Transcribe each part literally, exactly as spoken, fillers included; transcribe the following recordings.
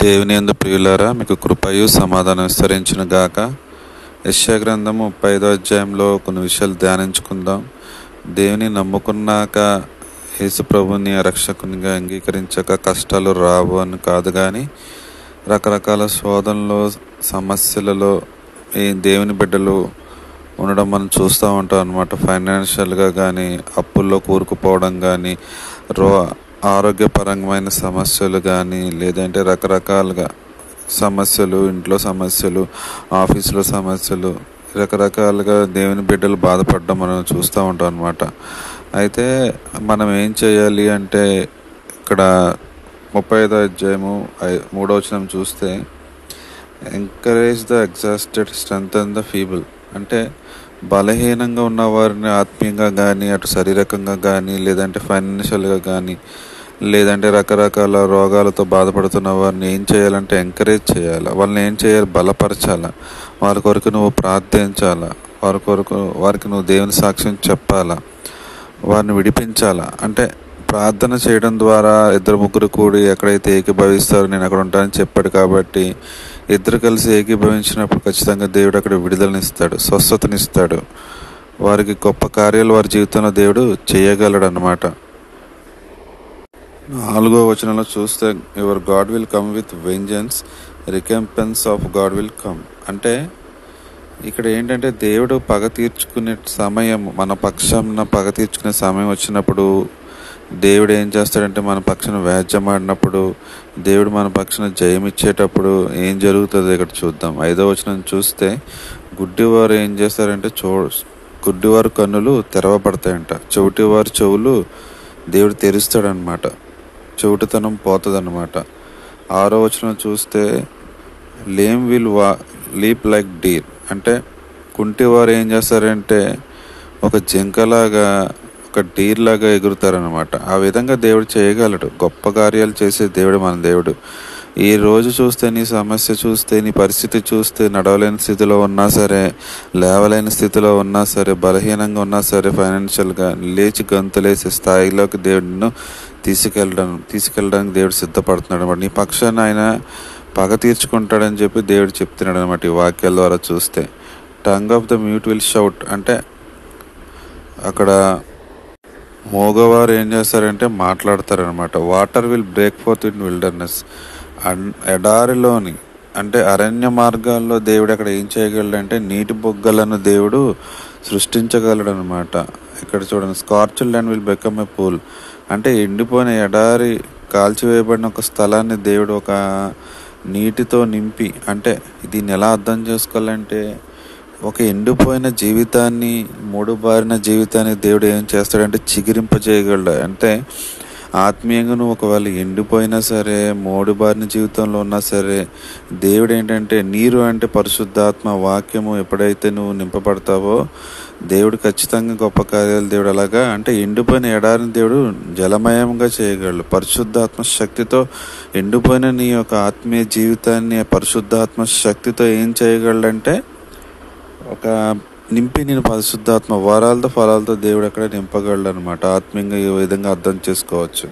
దేవుని యందు ప్రియులారా, మీకు కృపయు సమాధానం విస్తరించును గాక. యెషయా గ్రంథము ముప్పై ఐదో అధ్యాయంలో కొన్ని విషయాలు ధ్యానించుకుందాం. దేవుని నమ్ముకున్నాక యేసు ప్రభుని రక్షకునిగా అంగీకరించక కష్టాలు రావు అని కాదు, కానీ రకరకాల శోధనలు సమస్యలలో ఈ దేవుని బిడ్డలు ఉండడం మనం చూస్తూ ఉంటాం అన్నమాట. ఫైనాన్షియల్గా కానీ, అప్పుల్లో కూరుకుపోవడం కానీ, రో ఆరోగ్యపరమైన సమస్యలు కానీ, లేదంటే రకరకాలుగా సమస్యలు, ఇంట్లో సమస్యలు, ఆఫీసులో సమస్యలు, రకరకాలుగా దేవుని బిడ్డలు బాధపడడం మనం చూస్తూ ఉంటాం అన్నమాట. అయితే మనం ఏం చేయాలి అంటే, ఇక్కడ ముప్పై ఐదో అధ్యాయము మూడో వచనం చూస్తే, encourage the exhausted, strengthen the feeble. అంటే బలహీనంగా ఉన్న వారిని ఆత్మీయంగా కానీ, అటు శారీరకంగా కానీ, లేదంటే ఫైనాన్షియల్గా కానీ, లేదంటే రకరకాల రోగాలతో బాధపడుతున్న వారిని ఏం చేయాలంటే ఎంకరేజ్ చేయాలి. వాళ్ళని ఏం చేయాలి? బలపరచాల. వారి కొరకు నువ్వు ప్రార్థించాలా, వారి కొరకు వారికి నువ్వు దేవుని సాక్ష్యం చెప్పాలా, వారిని విడిపించాలా. అంటే ప్రార్థన చేయడం ద్వారా ఇద్దరు ముగ్గురు కూడి ఎక్కడైతే ఏకీభవిస్తారో నేను అక్కడ ఉంటానని చెప్పాడు. కాబట్టి ఇద్దరు కలిసి ఏకీభవించినప్పుడు ఖచ్చితంగా దేవుడు అక్కడ విడుదలనిస్తాడు, స్వస్థతనిస్తాడు. వారికి గొప్ప కార్యాలు వారి జీవితంలో దేవుడు చేయగలడు అన్నమాట. నాలుగో వచనంలో చూస్తే, your God will come with vengeance, recompense of God will come. అంటే ఇక్కడ ఏంటంటే దేవుడు పగ తీర్చుకునే సమయం, మన పక్షాన పగ తీర్చుకునే సమయం వచ్చినప్పుడు దేవుడు ఏం చేస్తాడంటే, మన పక్షాన వ్యాజ్యమాడినప్పుడు, దేవుడు మన పక్షాన జయం ఇచ్చేటప్పుడు ఏం జరుగుతుందో ఇక్కడ చూద్దాం. ఐదో వచనం చూస్తే, గుడ్డివారు ఏం చేస్తారంటే చూ గుడ్డివారు కన్నులు తెరవబడతాయంట, చెవిటివారు చెవులు దేవుడు తెరుస్తాడనమాట, చెవిటితనం పోతుందన్నమాట. ఆరో వచనం చూస్తే, లేమ్ విల్ వా లీప్ లైక్ డీర్. అంటే కుంటివారు ఏం చేస్తారంటే ఒక జింకలాగా, ఒక డీర్ లాగా ఎగురుతారనమాట. ఆ విధంగా దేవుడు చేయగలడు. గొప్ప కార్యాలు చేసే దేవుడు మన దేవుడు. ఈ రోజు చూస్తే, నీ సమస్య చూస్తే, నీ పరిస్థితి చూస్తే, నడవలేని స్థితిలో ఉన్నా సరే, లేవలేని స్థితిలో ఉన్నా సరే, బలహీనంగా ఉన్నా సరే, ఫైనాన్షియల్గా లేచి గంతులేసే స్థాయిలోకి దేవుడిని తీసుకెళ్ళడం తీసుకెళ్ళడానికి దేవుడు సిద్ధపడుతున్నాడు అనమాట. నీ పక్షాన ఆయన పగ తీర్చుకుంటాడని చెప్పి దేవుడు చెప్తున్నాడు అనమాట ఈ వాక్యాల ద్వారా చూస్తే. Tongue of the mute will shout. అంటే అక్కడ మోగవారు ఏం చేస్తారంటే మాట్లాడతారనమాట. Water will break forth in wilderness. అన్ ఎడారిలోని అంటే అరణ్య మార్గాల్లో దేవుడు అక్కడ ఏం చేయగలడంటే నీటి బొగ్గలను దేవుడు సృష్టించగలడు అనమాట. ఇక్కడ చూడండి, scorched land will become a pool. అంటే ఎండిపోయిన ఎడారి, కాల్చివేయబడిన ఒక స్థలాన్ని దేవుడు ఒక నీటితో నింపి, అంటే దీన్ని ఎలా అర్థం చేసుకోవాలంటే, ఒక ఎండిపోయిన జీవితాన్ని, మూడు బారిన జీవితాన్ని దేవుడు ఏం చేస్తాడంటే చిగురింపజేయగలడు. అంటే ఆత్మీయంగా నువ్వు ఒకవేళ ఎండిపోయినా సరే, మూడు బారిన జీవితంలో ఉన్నా సరే, దేవుడు ఏంటంటే, నీరు అంటే పరిశుద్ధాత్మ వాక్యము ఎప్పుడైతే నువ్వు నింపబడతావో దేవుడు ఖచ్చితంగా గొప్ప కార్యాలు దేవుడు అలాగా, అంటే ఎండిపోయిన ఎడారిని దేవుడు జలమయంగా చేయగలడు. పరిశుద్ధాత్మ శక్తితో ఎండిపోయిన నీ యొక్క ఆత్మీయ జీవితాన్ని పరిశుద్ధాత్మ శక్తితో ఏం చేయగలడంటే ఒక నింపి నేను పరిశుద్ధాత్మ వరాలతో ఫలాలతో దేవుడు అక్కడ నింపగలడు అనమాట. ఆత్మీయంగా ఈ విధంగా అర్థం చేసుకోవచ్చు.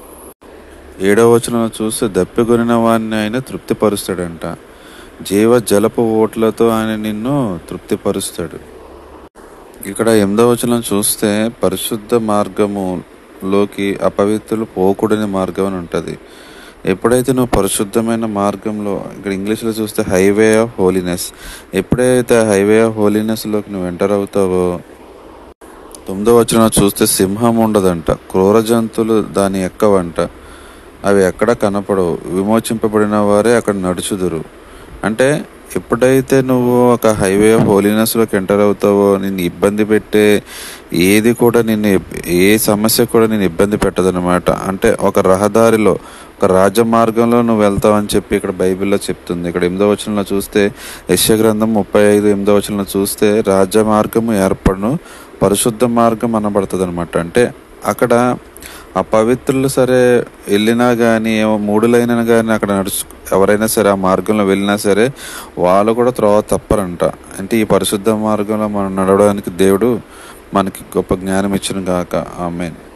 ఏడవ వచనం చూస్తే, దప్పికొనిన వాడిని ఆయన తృప్తిపరుస్తాడంట, జీవ జలపు ఓట్లతో ఆయన నిన్ను తృప్తిపరుస్తాడు. ఇక్కడ ఎనిమిదవ వచనం చూస్తే, పరిశుద్ధ మార్గములోకి అపవిత్రులు పోకూడని మార్గం అని ఉంటుంది. ఎప్పుడైతే నువ్వు పరిశుద్ధమైన మార్గంలో, ఇక్కడ ఇంగ్లీష్లో చూస్తే హైవే ఆఫ్ హోలీనెస్, ఎప్పుడైతే హైవే ఆఫ్ హోలీనెస్లోకి నువ్వు ఎంటర్ అవుతావో, తొమ్మిదో వచనం చూస్తే, సింహం ఉండదంట, క్రూర జంతువులు దాని ఎక్కవంట, అవి ఎక్కడ కనపడవు, విమోచింపబడిన వారే అక్కడ నడుచుదురు. అంటే ఎప్పుడైతే నువ్వు ఒక హైవే ఆఫ్ హోలీనెస్లోకి ఎంటర్ అవుతావో, నిన్ను ఇబ్బంది పెట్టే ఏది కూడా, నిన్ను ఏ సమస్య కూడా నేను ఇబ్బంది పెట్టదనమాట. అంటే ఒక రహదారిలో, ఒక రాజమార్గంలో నువ్వు వెళ్తావని చెప్పి ఇక్కడ బైబిల్లో చెప్తుంది. ఇక్కడ ఎనిమిదో వచనంలో చూస్తే, యెషయా గ్రంథం ముప్పై ఐదు ఎనిమిదో వచనంలో చూస్తే, రాజమార్గము ఏర్పడును, పరిశుద్ధ మార్గం అనబడుతుంది అనమాట. అంటే అక్కడ ఆ పవిత్రులు సరే వెళ్ళినా కానీ, ఏమో మూడులైనా కానీ అక్కడ నడుచు ఎవరైనా సరే ఆ మార్గంలో వెళ్ళినా సరే వాళ్ళు కూడా త్రోవ తప్పరంట. అంటే ఈ పరిశుద్ధ మార్గంలో మనం నడవడానికి దేవుడు మనకి గొప్ప జ్ఞానం ఇచ్చును గాక. ఆమేన్.